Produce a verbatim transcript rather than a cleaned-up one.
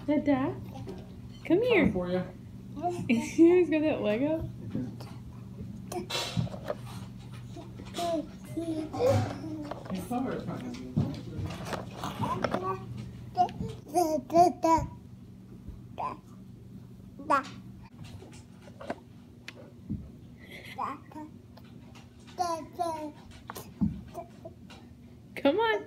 Dada, come here. For you. He's got that leg up. Hey, cover it, cover it. Come on.